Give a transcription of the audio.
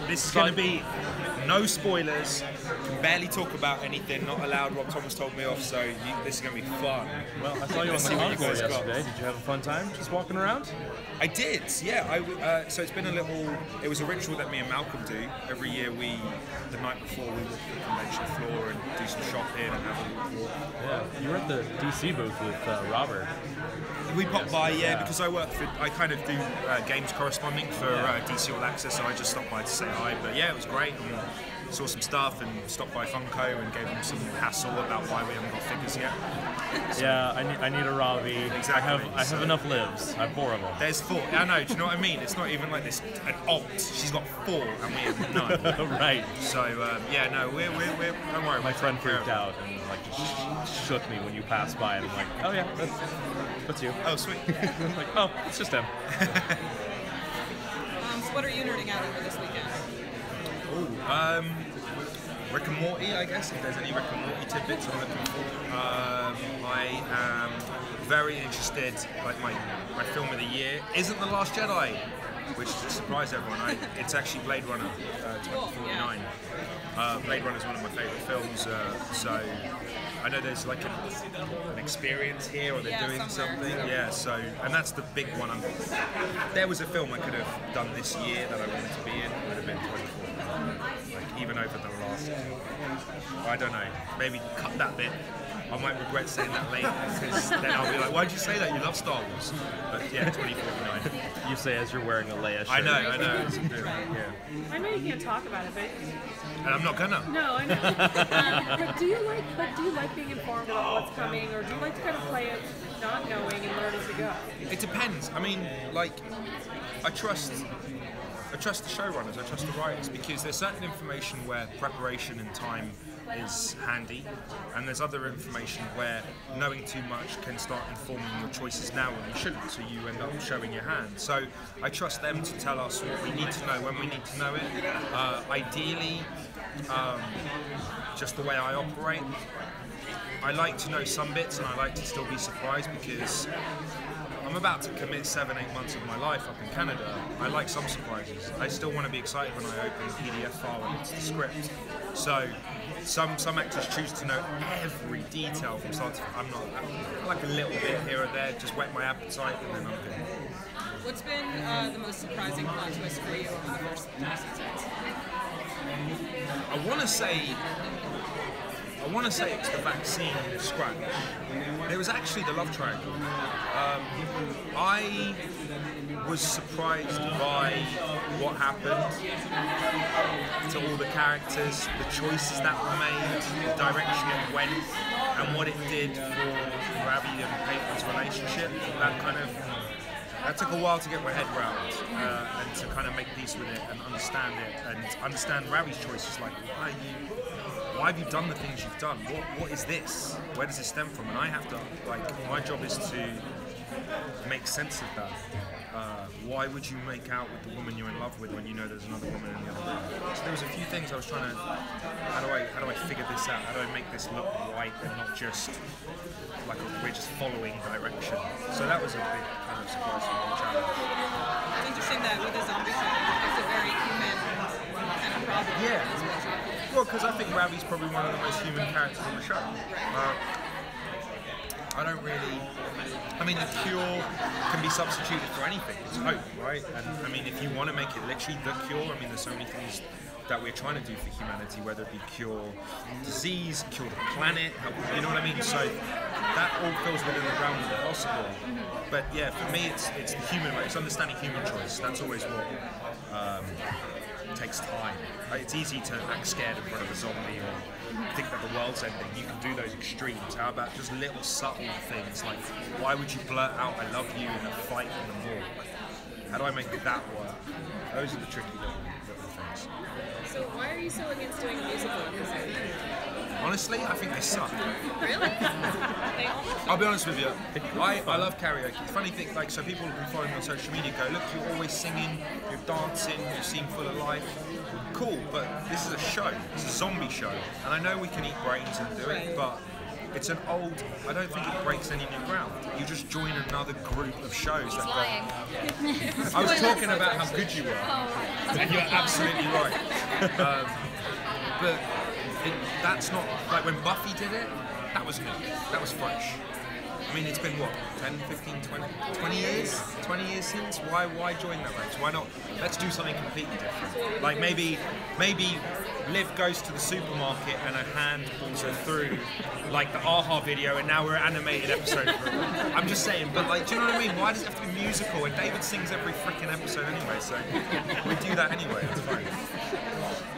this is going to be no spoilers. Can barely talk about anything. Not allowed. Rob Thomas told me off. So this is going to be fun. Well, I saw you on the concourse yesterday. Did you have a fun time just walking around? I did. Yeah. So it's been a little. It was a ritual that me and Malcolm do every year. The night before we walk the convention floor and do some shopping and have a walk. Yeah. You were at the DC booth with Robert. We popped by, because I kind of do games corresponding for DC All Access, so I just stopped by to say hi. But yeah, it was great. And saw some stuff and stopped by Funko and gave them some hassle about why we haven't got figures yet. So, yeah, I need a Robbie. Exactly. I have enough lives. I have 4 of them. There's 4. I know. Do you know what I mean? It's not even like this an alt. She's got 4 and we have none. Right. So we're don't worry. My friend freaked out and like just shook me when you passed by, and I'm like, oh yeah, that's you. Oh sweet. I'm like, oh, it's just him. So what are you nerding out over this weekend? Rick and Morty, I guess, if there's any Rick and Morty tidbits I'm looking for. I am very interested, like my film of the year isn't The Last Jedi, which surprised everyone. It's actually Blade Runner 2049. Blade Runner is one of my favourite films, so I know there's like an experience here, or they're doing something. Yeah, so, and that's the big one. There was a film I could have done this year that I wanted to be in, it would have been 2049. Like, even over the last, I don't know, maybe cut that bit. I might regret saying that later, because then I'll be like, why'd you say that? You love Star Wars. But yeah, 2049. You say as you're wearing a Leia shirt. I know. Yeah. I know you can't talk about it, but... And I'm not gonna. No, I know. But do you like being informed about what's coming, or do you like to kind of play it not knowing and learn as you go? It depends. I mean, like, I trust the showrunners, I trust the writers, because there's certain information where preparation and time is handy, and there's other information where knowing too much can start informing your choices now when you shouldn't, so you end up showing your hand. So I trust them to tell us what we need to know when we need to know it. Ideally, just the way I operate, I like to know some bits and I like to still be surprised, because I'm about to commit 7-8 months of my life up in Canada. I like some surprises. I still want to be excited when I open the PDF file and it's the script. So some actors choose to know every detail from start to finish. I like a little bit here or there, just whet my appetite, and then I'm good. What's been the most surprising plot twist for you over the first 3 seasons? I want to say it's the vaccine scratch. It was actually the love triangle. I was surprised by what happened to all the characters, the choices that were made, the direction it went, and what it did for Ravi and Peyton's relationship. That took a while to get my head around, and to kind of make peace with it and understand it, and understand Ravi's choices, like why have you done the things you've done? What is this? Where does it stem from? And I have to, my job is to make sense of that. Why would you make out with the woman you're in love with when you know there's another woman in the other room? So there was a few things I was trying to, how do I figure this out? How do I make this look right and not just like we're just following direction? So that was a big kind of surprise and challenge. It's interesting that with a zombie show, it's a very human kind of problem. Yeah. Well, because I think Ravi's probably one of the most human characters on the show. I mean, the cure can be substituted for anything. It's hope, right? And I mean, if you want to make it literally the cure, I mean, there's so many things that we're trying to do for humanity, whether it be cure disease, cure the planet, you know what I mean? So that all falls within the realm of the possible. But yeah, for me, it's the human way. It's understanding human choice. That's always what takes time. It's easy to act scared in front of a zombie or think that the world's ending. You can do those extremes. How about just little subtle things like, why would you blurt out "I love you" in a fight in the mall? How do I make that work? Those are the tricky little things. So why are you so against doing a musical episode? Honestly, I think they suck. Really? I'll be honest with you. I love karaoke. Funny thing, so people who follow me on social media go, look, you're always singing, you're dancing, you seem full of life. Cool, but this is a show. It's a zombie show. And I know we can eat brains and do it, but it's an old. I don't think it breaks any new ground. You just join another group of shows that Lying. I was talking about how good you were, and you're absolutely right. But that's not like when Buffy did it. That was new. That was fresh. I mean, it's been what, 10, 15, 20 years? 20 years since? Why join that race? Why not? Let's do something completely different. Like maybe Liv goes to the supermarket and her hand pulls her through, like the AHA video, and now we're an animated episode of it. I'm just saying, but like, do you know what I mean? Why does it have to be musical? And David sings every freaking episode anyway, so we do that anyway. It's fine.